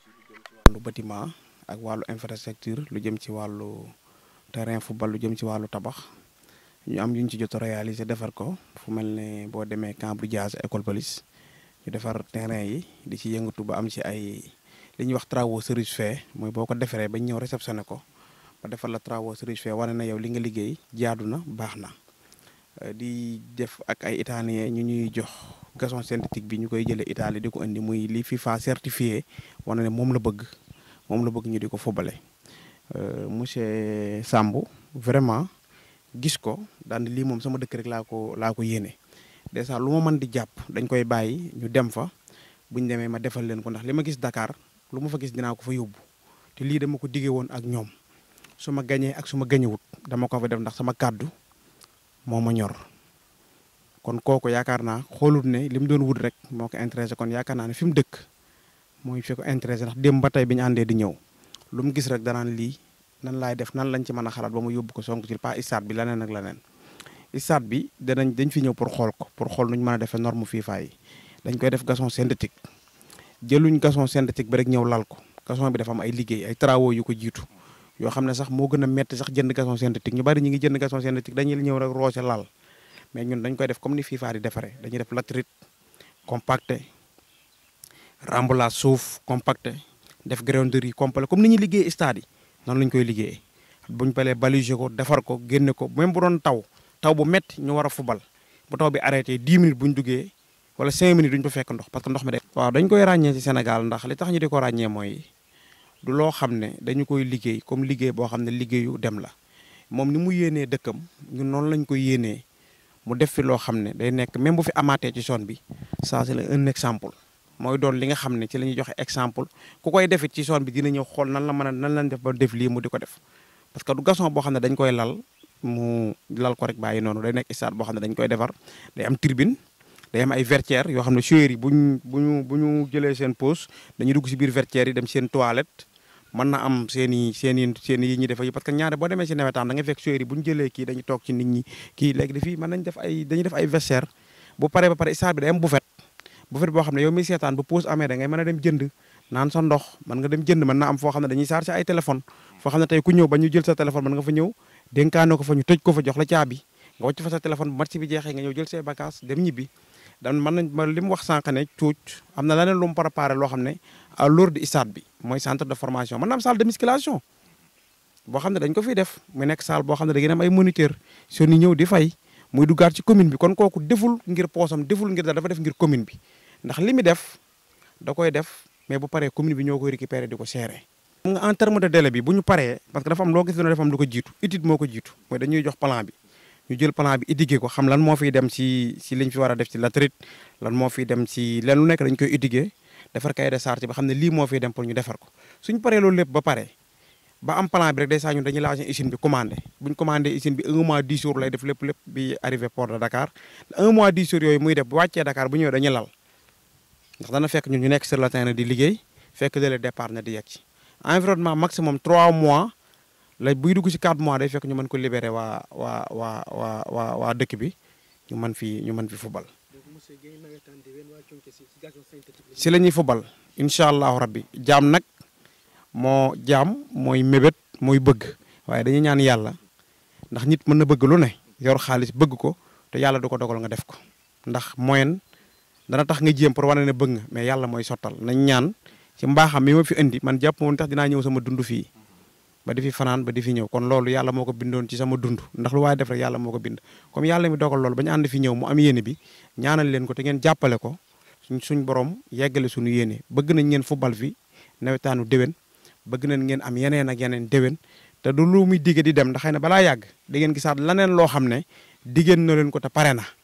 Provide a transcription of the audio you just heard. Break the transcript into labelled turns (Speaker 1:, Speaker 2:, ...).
Speaker 1: wàllu bâtiment ak wàllu infrastructure lu jëm ci wàllu terrain football lu jëm ci wàllu tabax ñu am yuñ ci jot a réaliser defar ko fu mel ne boo demee camp bu Diaz école police ñu defar terrain yi di ci yëngatu ba am ci ay li ñuy wax travaux service fait mooy boo ko defaree bañ ñëw réceptionné ko ba defar la travaux service fait wane na yow li nga liggéey jaadu na baax na di def ak ay italien ñu ñuy jox gazon synthétique bi ñu koy jëlee Italie di ko indi muy li FIFA certifié wane ne moom la bëgg ñu di ko fobale monsieur Sambou vraiment gis ko daan lii moom sama dëkk rek laa ko yéene dèjà lu ma mën di jàpp dañ koy bàyyi ñu dem fa buñ demee ma defal leen ko ndax li ma gis Dakar lu ma fa gis dinaa ko fa yóbbu te lii dama ko diggee woon ak ñoom su ma gañee ak su ma gañewut dama ko fa def ndax sama kàddu moo ma ñor kon kooku yaakaar naa xoolut ne li mu doon wut rek moo ko intéressé kon yaakaar naa ne fi mu dëkk mooy fi ko intéressé ndax démb ba tey bi ñu àndee di ñëw lu mu gis rek danaan lii nan laay def nan lañ ci mën a xalaat ba mu yóbbu ko Sonko ci pas stade bi leneen ak leneen stade bi dañ fi ñëw pour xool ko pour xool nuñ mën a defee norme FIFA yi dañ koy def gazon synthétique jëluñ gazon synthétique bi rek ñëw lal ko gazon bi dafa am ay liggéey ay travaux yu ko jiitu yoo xam ne sax moo gën a metti sax jënd gazon synthétique ñu bari ñu ngi jënd gazon synthétique dañuy ñëw rek roose lal mais ñun dañ koy def comme ni FIFA di defaree dañuy def latérite compacté remblage suuf compacté def grainderie complet comme ni ñuy liggéey stade yi noonu lañ koy liggéeyee buñ palee baliser ko defar ko génne ko même bu doon taw bu métti ñu war a fubal bu taw bi arrêté 10 minutes buñ duggee wala 5 minutes duñ fa fekk ndox parce que ndox mi day. waaw dañ koy ràññee ci Sénégal ndax li tax ñu di ko ràññee mooy du loo xam ne dañu koy liggéey comme liggéey boo xam ne liggéeyu dem la moom ni mu yéenee dëkkam ñun noonu lañ koy yéenee mu def fi loo xam ne day nekk même bu fi amaatee ci zone bi ça c'est un exemple. mooy doon li nga xam ne ci la ñuy joxe exemple ku koy defit ci zone bi dina ñëw xool nan lañ def ba def lii mu di ko def parce que du gazon boo xam ne dañ koy lal ko rek bàyyi noonu day nekk stade boo xam ne dañ koy defar day am tribune day am ay vestiaires yoo xam ne joueurs yi bu ñu jëlee seen pause dañuy dugg si biir vestiaires yi dem seen toilette mën na am seen yi ñuy def parce que ñaare boo demee si nawetaan da nga fekk joueurs yi bu ñu jëlee kii dañuy toog ci nit ñi kii léegi dafii mën nañ dañuy def ay vestiaires bu paree ba pare stade bi day am buffet boo xam ne yow mi seetaan bu pause amee da ngay mën a dem jënd naan sa ndox mën nga dem jënd mën na am foo xam ne dañuy chargé ay téléphone foo xam ne tey ku ñëw ba ñu jël sa téléphone mën nga fa ñëw dénkaane ko fa ñu tëj ko fa jox la caabi nga wàcc fa sa téléphone bu match bi jeexee nga ñëw jël say bagages dem ñibbi dan mën nañ li mu wax sànq ne cuuc am na leneen lu mu préparé loo xam ne à l'heure du stade bi mooy centre de formation mën na am salle de musculation boo xam ne dañ ko fiy def mu nekk salle boo xam ne da ngeen am ay moniteur soo ni ñëw di fay muy duggaat ci commune bi kon kooku deful ngir poosam deful ngir dafa def ngir commune bi ndax li mu def da koy def mais bu paree commune bi ñoo koy récupérer di ko gérer. xam nga en terme de délai bi bu ñu paree parce que dafa am loo gis ne dafa am lu ko jiitu étude moo ko jiitu mooy dañuy jox plan bi ñu jël plan bi étudier ko xam lan moo fiy dem ci liñ fi war a def ci latérite lan moo fiy dem ci leen lu nekk dañ koy étudier defar cahier de charge ba xam ne lii moo fiy dem pour ñu defar ko suñ paree loolu lépp ba pare ba am plan bi rek day saa ñun dañuy laaj usine bi commandé buñ commandé usine bi 1 mois 10 jours lay def lépp bi arrivé port de Dakar 1 mois 10 jours yooyu muy def bu wàccee Dakar bu ñëwee dañuy lal ndax dana fekk ñun ñu nekk sur le terrain di liggéey fekk délai départ na di yegg ci environnement maximum 3 mois la buy dugg ci 4 mois day fekk ñu mën ko libéré waa dëkk bi ñu mën fi fubal. si la ñuy fubal incha allahu rabbi jaam nag mooy mébét mooy bëgg waaye dañuy ñaan yàlla ndax nit mën na bëgg lu ne yor xaalis bëgg ko te yàlla du ko dogal nga def ko ndax moyen dana tax nga jéem pour wane ne bëgg nga mais yàlla mooy sottal nañ ñaan ci mbaaxam mi ma fi indi man jàpp moon tax dinaa ñëw sama dund fii ba di fi fanaan ba di fi ñëw kon loolu yàlla moo ko bindoon ci sama dund ndax lu waaye def rek yàlla moo ko bind comme yàlla mi dogal loolu ba ñu ànd fi ñëw mu am yéene bi ñaanal leen ko te ngeen jàppale ko suñ borom yeggale suñu yéene bëgg nañ ngeen football fi nawetaanu déwén bëgg nañ ngeen am yeneen ak yeneen déwén te du lu muy digge di dem ndax xëy na balaa yàgg da ngeen gisaat laneen loo xam ne diggéen na leen ko te pare na